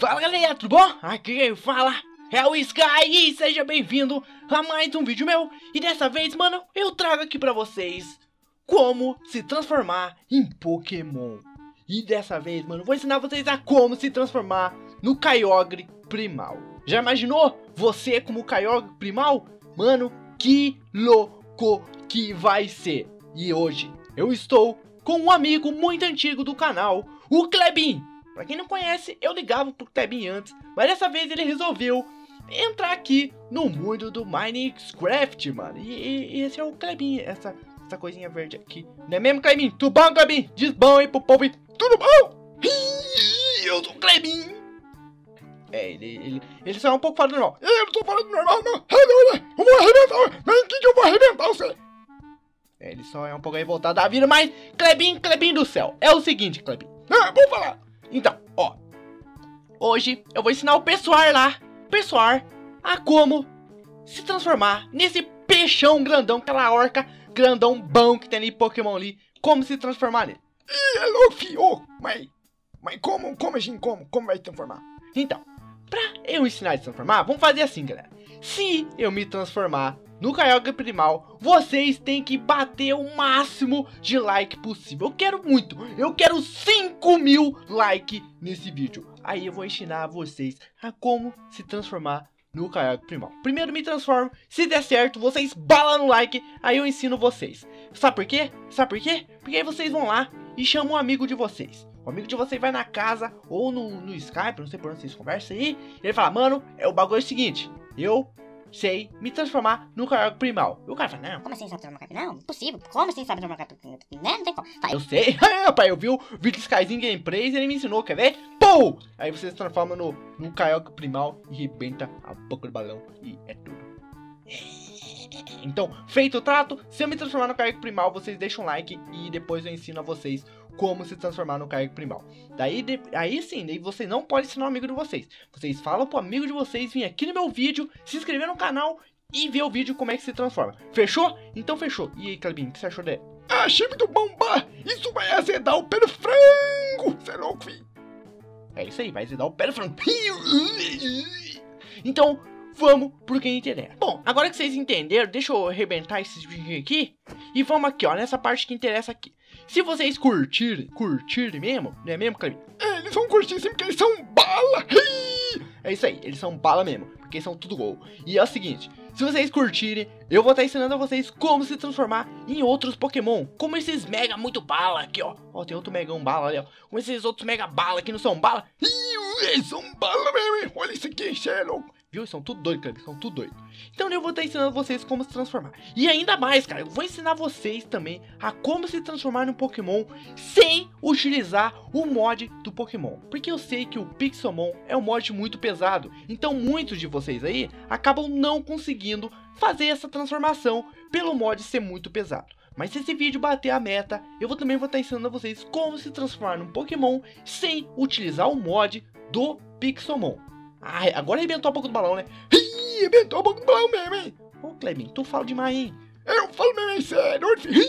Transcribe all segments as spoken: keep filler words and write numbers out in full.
Fala galera, tudo bom? Aqui quem fala é o Sky e seja bem-vindo a mais um vídeo meu. E dessa vez, mano, eu trago aqui pra vocês como se transformar em Pokémon. E dessa vez, mano, vou ensinar vocês a como se transformar no Kyogre Primal. Já imaginou você como Kyogre Primal? Mano, que louco que vai ser. E hoje eu estou com um amigo muito antigo do canal, o Klebin. Pra quem não conhece, eu ligava pro Klebin antes, mas dessa vez ele resolveu entrar aqui no mundo do Minecraft, mano. E, e, e esse é o Klebin, essa, essa coisinha verde aqui. Não é mesmo, Klebin? Tudo bom, Klebin? Diz bom aí pro povo. Tudo bom? Eu sou o Klebin. É, ele, ele, ele só é um pouco fora do normal. Eu não tô falando normal, não. Eu vou arrebentar. Vem aqui que eu vou arrebentar você. É, ele só é um pouco revoltado da vida, mas Klebin, Klebin do céu. É o seguinte, Klebin. Ah, vou falar. Então, ó, hoje eu vou ensinar o pessoal lá, pessoal, a como se transformar nesse peixão grandão, aquela orca grandão bom que tem ali, Pokémon ali, como se transformar nele. Ih, é louco, filho, mas, mas como, como assim, como, como vai se transformar? Então, pra eu ensinar a se transformar, vamos fazer assim, galera. Se eu me transformar no Kyogre Primal, vocês têm que bater o máximo de like possível. Eu quero muito, eu quero cinco mil likes nesse vídeo. Aí eu vou ensinar vocês a como se transformar no Kyogre Primal. Primeiro me transformo, se der certo, vocês balam no like, aí eu ensino vocês. Sabe por quê? Sabe por quê? Porque aí vocês vão lá e chamam um amigo de vocês. O amigo de vocês vai na casa ou no, no Skype, não sei por onde vocês conversam aí. E ele fala, mano, é o bagulho é o seguinte, eu sei me transformar no Kyogre Primal. E o cara fala, não, como assim sabe transformar no Kyogre? Não, impossível. Como assim sabe transformar no Kyogre? Né? Não tem como. Tá, eu sei. Rapaz, eu vi o vídeo Skyzinho Gameplays e ele me ensinou, quer ver? Pum! Aí você se transforma no, no Kyogre Primal e rebenta a boca do balão e é tudo. Então, feito o trato, se eu me transformar no Kyogre Primal, vocês deixam um like e depois eu ensino a vocês como se transformar no Kyogre Primal. Daí, de, aí sim, daí você não pode ensinar um amigo de vocês. Vocês falam pro amigo de vocês vir aqui no meu vídeo, se inscrever no canal e ver o vídeo como é que se transforma. Fechou? Então fechou. E aí, Klebin, o que você achou dele? Achei muito bom, bah! Isso vai azedar o pé do frango! Você é louco, filho? É isso aí, vai azedar o pé do frango. Então, vamos pro que interessa. Bom, agora que vocês entenderam, deixa eu arrebentar esses vídeos aqui. E vamos aqui, ó, nessa parte que interessa aqui. Se vocês curtirem, curtirem mesmo, não é mesmo, Klebin? É, eles vão curtir sim, porque eles são bala. É isso aí, eles são bala mesmo, porque são tudo gol. E é o seguinte, se vocês curtirem, eu vou estar ensinando a vocês como se transformar em outros Pokémon. Como esses mega muito bala aqui, ó. Ó, tem outro megão bala ali, ó. Como esses outros mega bala que não são bala. Eles são bala mesmo, hein? Olha isso aqui, cê é louco. Viu? Eles são tudo doido, cara. Eles são tudo doido. Então eu vou estar ensinando vocês como se transformar. E ainda mais, cara, eu vou ensinar vocês também a como se transformar num Pokémon sem utilizar o mod do Pokémon. Porque eu sei que o Pixelmon é um mod muito pesado. Então muitos de vocês aí acabam não conseguindo fazer essa transformação pelo mod ser muito pesado. Mas se esse vídeo bater a meta, eu vou, também vou estar ensinando a vocês como se transformar num Pokémon sem utilizar o mod do Pixelmon. Ah, agora arrebentou um pouco do balão, né? Ih, arrebentou um pouco do balão mesmo, hein? Ô, Klebin, tu fala demais, hein? Eu falo mesmo, hein, sério.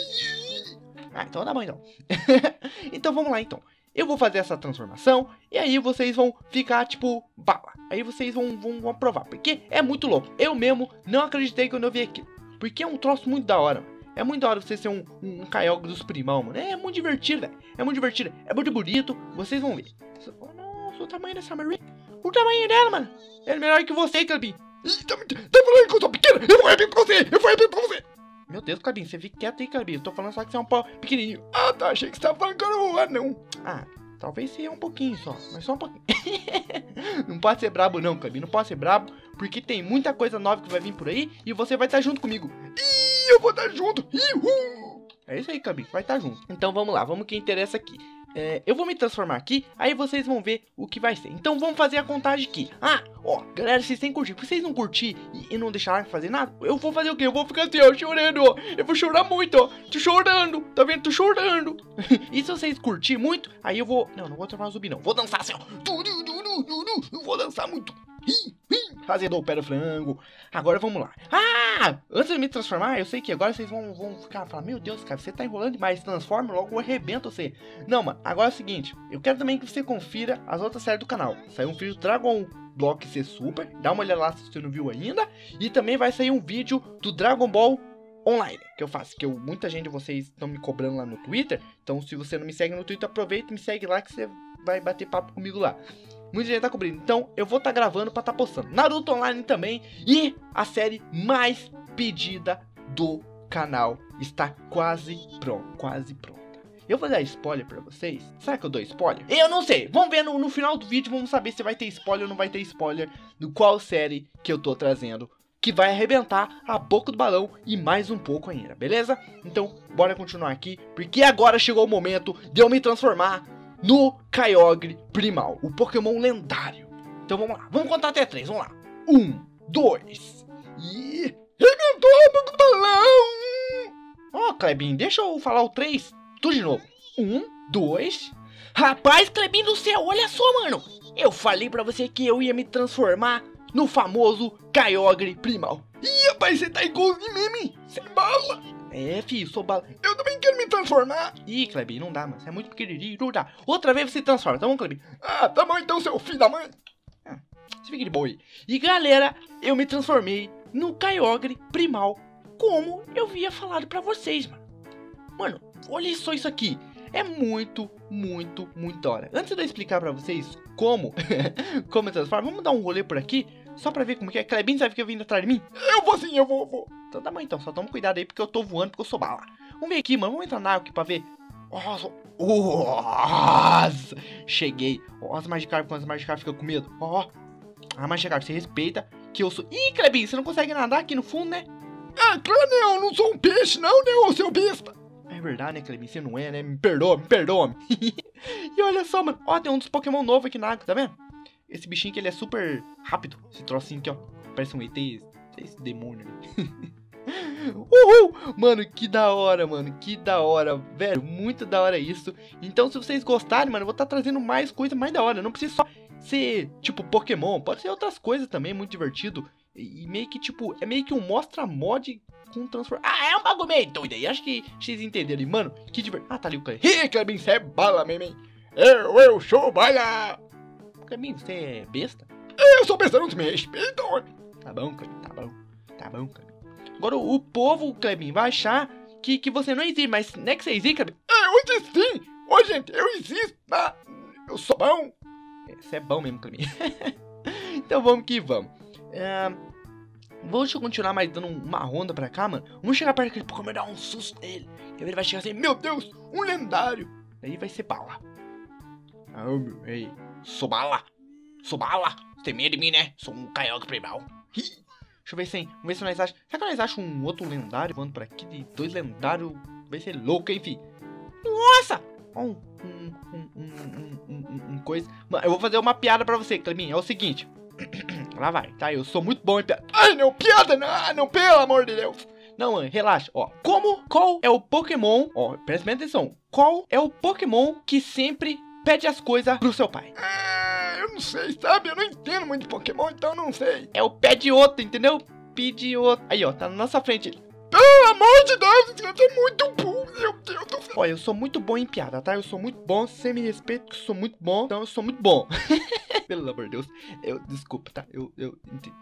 Ah, então dá bom, então. Então vamos lá, então. Eu vou fazer essa transformação e aí vocês vão ficar, tipo, bala. Aí vocês vão, vão, vão aprovar, porque é muito louco. Eu mesmo não acreditei quando eu vi aquilo. Porque é um troço muito da hora, mano. É muito da hora você ser um, um, um Kyogre dos Primão, mano. É muito divertido, velho. É muito divertido. É muito bonito. Vocês vão ver. Nossa, o tamanho dessa Marie. O tamanho dela, mano. É melhor que você, Klebin. Ih, tá, tá falando que eu sou pequeno. Eu vou arrebentar pra você. Eu vou arrebentar pra você. Meu Deus, Klebin, você fica quieto aí, Klebin. Eu tô falando só que você é um pau pequenininho. Ah, tá. Achei que você tava falando que eu não era, não. Ah, talvez seja um pouquinho só. Mas só um pouquinho. Não pode ser brabo, não, Klebin. Não pode ser brabo. Porque tem muita coisa nova que vai vir por aí. E você vai estar junto comigo. Ih, eu vou estar junto. Ihu. É isso aí, Klebin. Vai estar junto. Então vamos lá. Vamos que interessa aqui. É, eu vou me transformar aqui, aí vocês vão ver o que vai ser. Então vamos fazer a contagem aqui. Ah, ó, galera, vocês têm que curtir. Se vocês não curtir e, e não deixarem fazer nada, eu vou fazer o quê? Eu vou ficar assim, ó, chorando, ó. Eu vou chorar muito, ó. Tô chorando, tá vendo? Tô chorando. E se vocês curtirem muito, aí eu vou... Não, não vou transformar no zumbi, não. Vou dançar assim, ó. Eu vou dançar muito. Fazedor o pé do frango. Agora vamos lá. Ah! Antes de me transformar, eu sei que agora vocês vão, vão ficar falando, meu Deus, cara, você tá enrolando demais. Transforma, logo eu arrebento você. Não, mano, agora é o seguinte. Eu quero também que você confira as outras séries do canal. Saiu um vídeo Dragon Block C Super. Dá uma olhada lá se você não viu ainda. E também vai sair um vídeo do Dragon Ball Online, que eu faço, que eu, muita gente de vocês estão me cobrando lá no Twitter. Então se você não me segue no Twitter, aproveita e me segue lá que você vai bater papo comigo lá. Muita gente tá cobrindo, então eu vou estar tá gravando pra estar tá postando Naruto Online também. E a série mais pedida do canal está quase pronta, quase pronta. Eu vou dar spoiler pra vocês. Será que eu dou spoiler? Eu não sei, vamos ver no, no final do vídeo. Vamos saber se vai ter spoiler ou não vai ter spoiler do qual série que eu tô trazendo, que vai arrebentar a boca do balão e mais um pouco ainda, beleza? Então, bora continuar aqui, porque agora chegou o momento de eu me transformar no Kyogre Primal, o Pokémon lendário. Então vamos lá, vamos contar até três, vamos lá. Um, dois e... arrebentou a boca do balão! Ó, oh, Clebinho, deixa eu falar o três, tudo de novo. Um, dois... Rapaz, Clebinho do céu, olha só, mano. Eu falei pra você que eu ia me transformar no famoso Kyogre Primal. Ih, rapaz, você tá igualzinho mesmo, hein? Sem bala. É, filho, sou bala. Eu também quero me transformar. Ih, Clebinho, não dá, mano. Você é muito pequenininho, não dá. Outra vez você se transforma, tá bom, Clebinho? Ah, tá bom então, seu filho da mãe. Ah, você fica de boa aí. E galera, eu me transformei no Kyogre Primal, como eu havia falado pra vocês, mano. Mano, olha só isso aqui. É muito, muito, muito da hora. Antes de eu explicar pra vocês como, como eu transformo, vamos dar um rolê por aqui. Só pra ver como que é. Clebinho, você vai ficar vindo atrás de mim? Eu vou sim, eu vou, eu vou. Então tá bom então, só toma cuidado aí porque eu tô voando, porque eu sou bala. Vamos ver aqui, mano, vamos entrar na água aqui pra ver. Nossa, nossa. Cheguei. Ó, as Magikarp, quando as Magikarp ficam com medo. Ó, a Magikarp, você respeita que eu sou... Ih, Clebinho, você não consegue nadar aqui no fundo, né? Ah, claro não, eu não sou um peixe não, né, ô seu besta. É verdade, né, Clebinho, você não é, né? Me perdoa, me perdoa. E olha só, mano, ó, tem um dos Pokémon novo aqui na água, tá vendo? Esse bichinho que ele é super rápido. Esse trocinho aqui, ó. Parece um E T. Esse demônio ali. Uhul! Mano, que da hora, mano. Que da hora. Velho, muito da hora isso. Então, se vocês gostarem, mano, eu vou estar tá trazendo mais coisa mais da hora. Não precisa só ser, tipo, Pokémon. Pode ser outras coisas também, muito divertido. E, e meio que, tipo, é meio que um mostra-mod com transform... Ah, é um bagulho meio doido aí. Acho que vocês entenderam. Mano, que divertido. Ah, tá ali o Clebinho. Ih, Clebinho, você é bala mesmo, hein? Eu, eu sou bala. Clebinho, você é besta? Eu sou besta, não te me respeita, homem. Tá bom, Clebinho, tá bom. Tá bom, Clebinho. Agora o povo, Clebinho, vai achar que, que você não existe, mas não é que você existe, Clebinho? É, eu existo sim. Ô, gente, eu existo, tá? Eu sou bom. É, você é bom mesmo, Clebinho. Então vamos que vamos. É, vamos continuar mais dando uma ronda pra cá, mano. Vamos chegar perto daquele Pokémon e dar um susto nele. E ele vai chegar assim, meu Deus, um lendário. Aí vai ser bala. Ah, meu, ei. Sou bala. Sou bala. Você tem medo de mim, né? Sou um Kyogre Primal. Deixa eu ver se, vamos ver se nós achamos. Será que nós achamos um outro lendário voando por aqui? De dois lendários. Vai ser louco, hein, fi? Nossa! Um, um, um, um, um, um, um coisa. Mano, eu vou fazer uma piada pra você, Clebinho. É o seguinte. Lá vai, tá? Eu sou muito bom em piada. Ai, não, piada não, não, pelo amor de Deus. Não, mano, relaxa, ó. Como, qual é o Pokémon? Ó, presta atenção. Qual é o Pokémon que sempre pede as coisas pro seu pai? Ah, eu não sei, sabe? Eu não entendo muito de Pokémon, então eu não sei. É o Pidgeotto, entendeu? Pidgeotto. Aí, ó, tá na nossa frente. Pelo amor de Deus, você é muito burro, meu Deus do céu. Olha, eu sou muito bom em piada, tá? Eu sou muito bom, você me respeita que eu sou muito bom, então eu sou muito bom. Pelo amor de Deus, eu, desculpa, tá? Eu, eu entendi.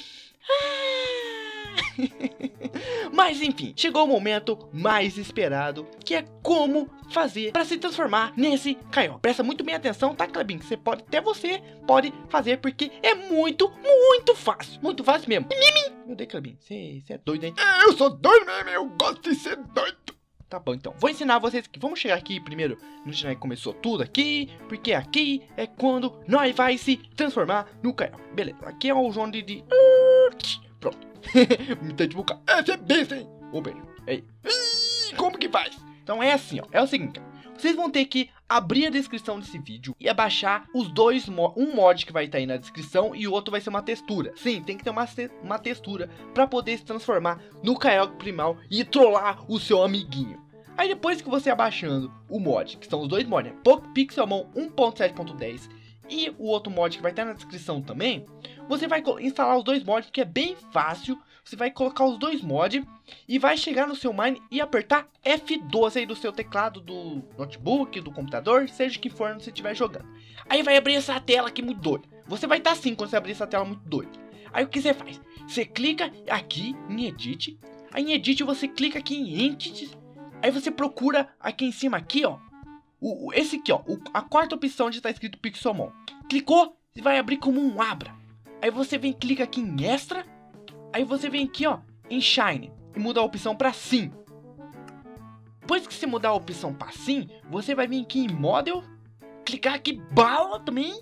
Mas enfim, chegou o momento mais esperado, que é como fazer para se transformar nesse Kyogre. Presta muito bem atenção, tá, Clebinho? Que você pode, até você pode fazer, porque é muito, muito fácil. Muito fácil mesmo. Meu Deus, Clebinho, você é doido, hein? Eu sou doido mesmo, eu gosto de ser doido. Tá bom, então. Vou ensinar vocês aqui. Vamos chegar aqui primeiro, no que começou tudo aqui, porque aqui é quando nós vai se transformar no Kyogre. Beleza, aqui é o João de... de... Pronto. Me tá de boca. Essa é besta, hein? Ô, beijo. Ei. Ih, como que faz? Então é assim, ó. É o seguinte. Vocês vão ter que abrir a descrição desse vídeo e abaixar os dois mods. Um mod que vai estar aí na descrição e o outro vai ser uma textura. Sim, tem que ter uma, uma textura pra poder se transformar no Kyogre Primal e trollar o seu amiguinho. Aí depois que você abaixando o mod, que são os dois mods, né? Pixelmon um ponto sete ponto dez e o outro mod que vai estar na descrição também, você vai instalar os dois mods, que é bem fácil. Você vai colocar os dois mods e vai chegar no seu Mine e apertar F doze aí do seu teclado, do notebook, do computador, seja que for onde você estiver jogando. Aí vai abrir essa tela aqui muito doida. Você vai estar assim quando você abrir essa tela muito doida. Aí o que você faz? Você clica aqui em Edit. Aí em Edit você clica aqui em Entities. Aí você procura aqui em cima aqui, ó. O, esse aqui, ó. O, a quarta opção onde está escrito Pixelmon. Clicou, vai abrir como um Abra. Aí você vem, clica aqui em Extra. Aí você vem aqui, ó, em Shine. E muda a opção para Sim. Depois que você mudar a opção para Sim, você vai vir aqui em Model. Clicar aqui Bala também.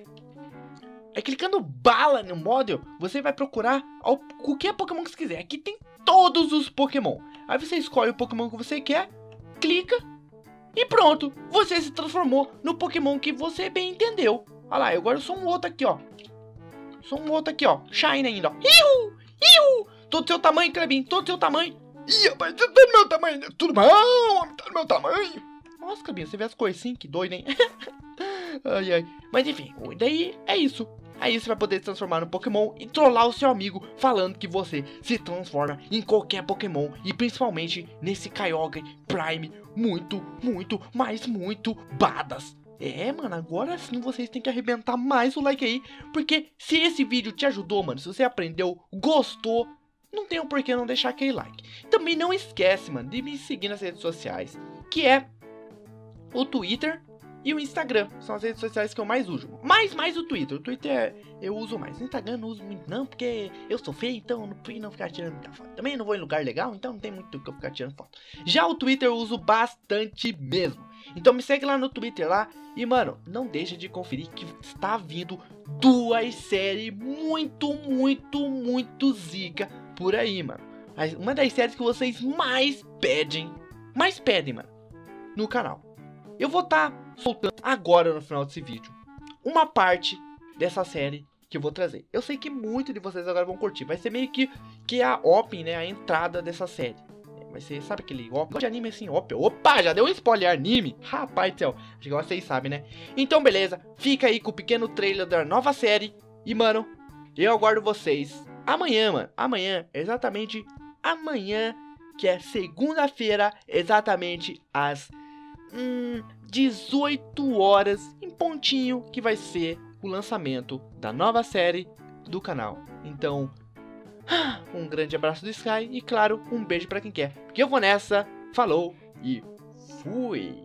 Aí clicando Bala no Model, você vai procurar ao, qualquer Pokémon que você quiser. Aqui tem todos os Pokémon. Aí você escolhe o Pokémon que você quer, clica e pronto. Você se transformou no Pokémon que você bem entendeu. Olha lá, agora eu sou um outro aqui, ó. Sou um outro aqui, ó. Shine ainda, ó. Iu, iu. Todo seu tamanho, Clebinho, todo seu tamanho. Ih, rapaz, tá do meu tamanho. Tudo bom, tá do meu tamanho. Nossa, Clebinho, você vê as coisas assim, que doido, hein? Ai, ai. Mas enfim, daí é isso. Aí você vai poder se transformar no Pokémon e trollar o seu amigo falando que você se transforma em qualquer Pokémon. E principalmente nesse Kyogre Prime muito, muito, mas muito badass. É, mano, agora sim vocês têm que arrebentar mais o like aí. Porque se esse vídeo te ajudou, mano, se você aprendeu, gostou, não tem um porquê não deixar aquele like. Também não esquece, mano, de me seguir nas redes sociais, que é o Twitter e o Instagram. São as redes sociais que eu mais uso. Mais, mais o Twitter. O Twitter eu uso mais. O Instagram não uso muito não, porque eu sou feio, então no Twitter não ficar tirando muita foto. Também não vou em lugar legal, então não tem muito que eu ficar tirando foto. Já o Twitter eu uso bastante mesmo. Então me segue lá no Twitter lá. E mano, não deixa de conferir que está vindo duas séries muito, muito, muito zica por aí, mano. Uma das séries que vocês mais pedem, mais pedem, mano, no canal. Eu vou estar tá soltando agora no final desse vídeo uma parte dessa série que eu vou trazer. Eu sei que muitos de vocês agora vão curtir. Vai ser meio que, que a opening, né? A entrada dessa série. Vai ser, sabe aquele opening de anime assim, opening? Opa, já deu um spoiler anime? Rapaz do céu, acho que vocês sabem, né? Então beleza, fica aí com o pequeno trailer da nova série. E mano, eu aguardo vocês amanhã, mano. Amanhã, exatamente amanhã, que é segunda-feira, exatamente às Hum, dezoito horas em pontinho, que vai ser o lançamento da nova série do canal. Então, um grande abraço do Sky e claro, um beijo pra quem quer. Porque eu vou nessa, falou e fui!